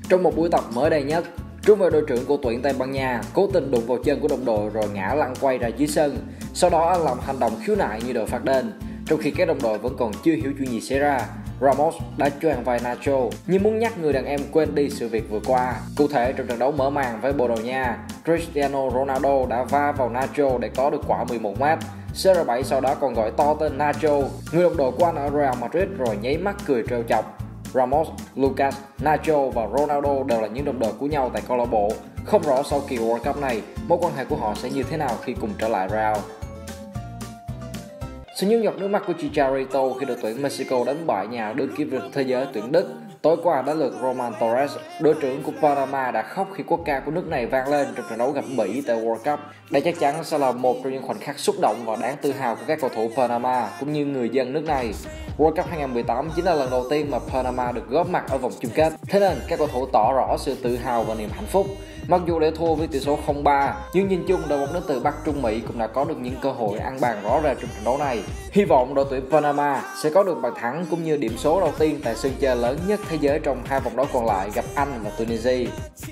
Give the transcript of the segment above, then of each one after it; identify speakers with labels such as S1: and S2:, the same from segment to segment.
S1: Trong một buổi tập mới đây nhất, trung vệ đội trưởng của tuyển Tây Ban Nha cố tình đụng vào chân của đồng đội rồi ngã lăn quay ra dưới sân. Sau đó anh làm hành động khiếu nại như đội phạt đền. Trong khi các đồng đội vẫn còn chưa hiểu chuyện gì xảy ra, Ramos đã choàng vai Nacho như muốn nhắc người đàn em quên đi sự việc vừa qua. Cụ thể, trong trận đấu mở màn với Bồ Đào Nha, Cristiano Ronaldo đã va vào Nacho để có được quả 11m. CR7 sau đó còn gọi to tên Nacho, người đồng đội của anh ở Real Madrid, rồi nháy mắt cười trêu chọc. Ramos, Lucas, Nacho và Ronaldo đều là những đồng đội của nhau tại câu lạc bộ. Không rõ sau kỳ World Cup này, mối quan hệ của họ sẽ như thế nào khi cùng trở lại Real. Sự nhức nhọc nước mắt của Chicharito khi đội tuyển Mexico đánh bại nhà đương kim vô địch thế giới tuyển Đức. Tối qua đến lượt Roman Torres, đội trưởng của Panama đã khóc khi quốc ca của nước này vang lên trong trận đấu gặp Bỉ tại World Cup. Đây chắc chắn sẽ là một trong những khoảnh khắc xúc động và đáng tự hào của các cầu thủ Panama cũng như người dân nước này. World Cup 2018 chính là lần đầu tiên mà Panama được góp mặt ở vòng chung kết, thế nên các cầu thủ tỏ rõ sự tự hào và niềm hạnh phúc. Mặc dù để thua với tỷ số 0-3, nhưng nhìn chung đội bóng đến từ Bắc Trung Mỹ cũng đã có được những cơ hội ăn bàn rõ rệt trong trận đấu này. Hy vọng đội tuyển Panama sẽ có được bàn thắng cũng như điểm số đầu tiên tại sân chơi lớn nhất thế giới trong hai vòng đấu còn lại gặp Anh và Tunisia.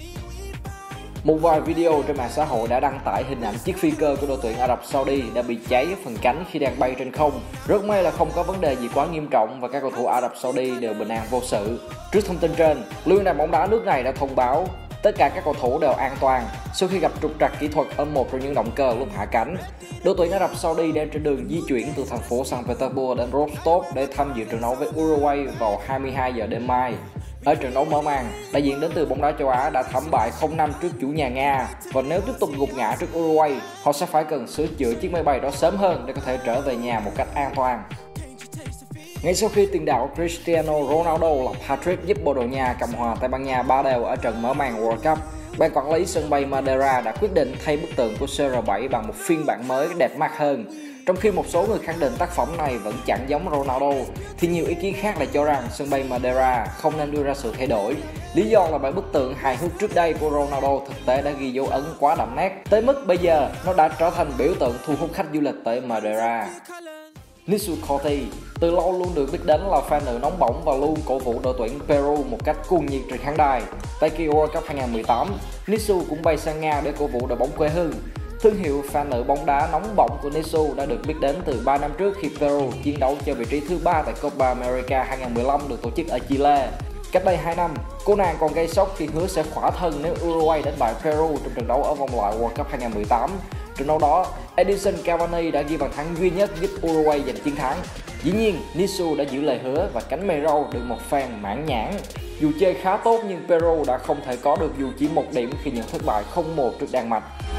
S1: Một vài video trên mạng xã hội đã đăng tải hình ảnh chiếc phi cơ của đội tuyển Ả Rập Saudi đã bị cháy phần cánh khi đang bay trên không. Rất may là không có vấn đề gì quá nghiêm trọng và các cầu thủ Ả Rập Saudi đều bình an vô sự. Trước thông tin trên, Liên đoàn bóng đá nước này đã thông báo tất cả các cầu thủ đều an toàn sau khi gặp trục trặc kỹ thuật ở một trong những động cơ lúc hạ cánh. Đội tuyển Ả Rập Saudi đang trên đường di chuyển từ thành phố Saint Petersburg đến Rostov để tham dự trận đấu với Uruguay vào 22 giờ đêm mai. Ở trận đấu mở màn, đại diện đến từ bóng đá châu Á đã thảm bại 0-5 trước chủ nhà Nga và nếu tiếp tục gục ngã trước Uruguay, họ sẽ phải cần sửa chữa chiếc máy bay đó sớm hơn để có thể trở về nhà một cách an toàn. Ngay sau khi tiền đạo Cristiano Ronaldo lập hat-trick giúp Bồ Đào Nha cầm hòa Tây Ban Nha 3-3 ở trận mở màn World Cup, ban quản lý sân bay Madeira đã quyết định thay bức tượng của CR7 bằng một phiên bản mới đẹp mắt hơn. Trong khi một số người khẳng định tác phẩm này vẫn chẳng giống Ronaldo, thì nhiều ý kiến khác lại cho rằng sân bay Madeira không nên đưa ra sự thay đổi. Lý do là bởi bức tượng hài hước trước đây của Ronaldo thực tế đã ghi dấu ấn quá đậm nét, tới mức bây giờ nó đã trở thành biểu tượng thu hút khách du lịch tới Madeira. Nisu Corti từ lâu luôn được biết đến là fan nữ nóng bỏng và luôn cổ vũ đội tuyển Peru một cách cuồng nhiệt trên khán đài. Tại kỳ World Cup 2018, Nisu cũng bay sang Nga để cổ vũ đội bóng quê hương. Thương hiệu fan nữ bóng đá nóng bỏng của Nisu đã được biết đến từ 3 năm trước khi Peru chiến đấu cho vị trí thứ 3 tại Copa America 2015 được tổ chức ở Chile. Cách đây 2 năm, cô nàng còn gây sốc khi hứa sẽ khỏa thân nếu Uruguay đánh bại Peru trong trận đấu ở vòng loại World Cup 2018. Trận đấu đó, Edinson Cavani đã ghi bàn thắng duy nhất giúp Uruguay giành chiến thắng. Dĩ nhiên, Nisu đã giữ lời hứa và cánh mây râu được một fan mãn nhãn. Dù chơi khá tốt nhưng Peru đã không thể có được dù chỉ một điểm khi nhận thất bại 0-1 trước Đan Mạch.